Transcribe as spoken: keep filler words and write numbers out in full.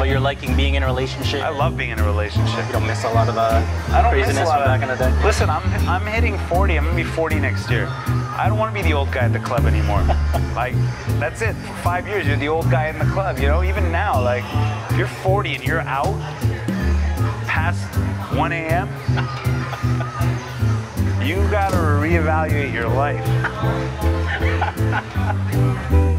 you're liking being in a relationship? I love being in a relationship. You don't miss a lot of uh, I don't craziness miss a lot from of, back in the day? Listen, I'm, I'm hitting forty. I'm going to be forty next year. I don't want to be the old guy at the club anymore. Like, that's it. For five years, you're the old guy in the club, you know? Even now, like, if you're forty and you're out past one A M, you got to reevaluate your life.